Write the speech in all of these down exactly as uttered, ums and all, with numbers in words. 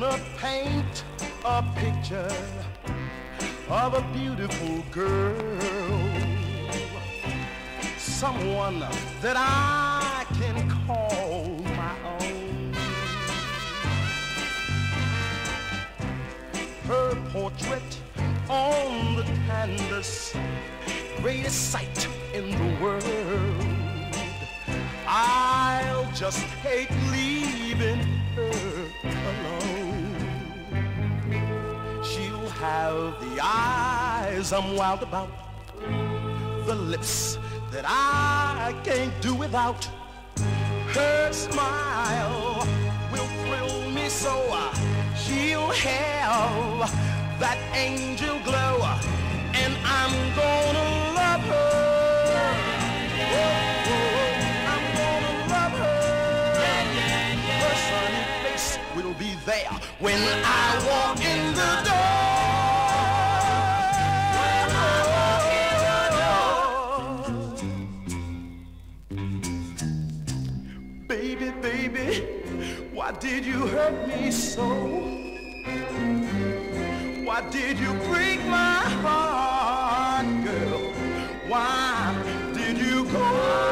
gonna paint a picture of a beautiful girl, someone that I can call my own. Her portrait on the canvas, greatest sight in the world. I'll just hate leaving her alone. She'll have the eyes I'm wild about, the lips that I can't do without. Her smile will thrill me so. She'll have that angel glow, and I'm gonna love her. Oh, oh, I'm gonna love her. Her sunny face will be there when I walk in the door. Baby, baby, why did you hurt me so? Why did you break my heart, girl? Why did you go?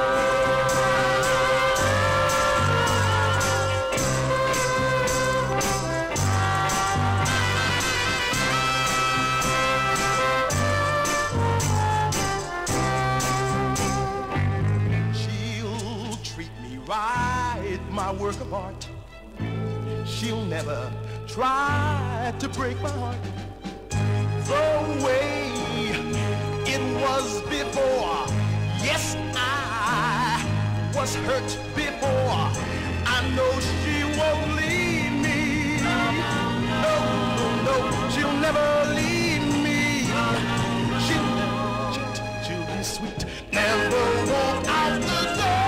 She'll treat me right, my work of art. She'll never try to break my heart the way it was before. Yes, I was hurt before. I know she won't leave me. No, no, no, she'll never leave me. She'll, she'll, she'll be sweet, never walk out the door.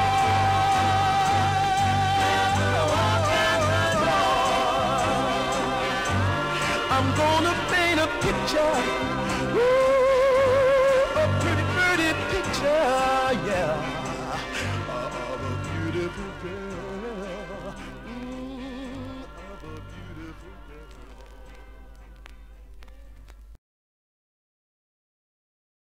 I'm gonna paint a picture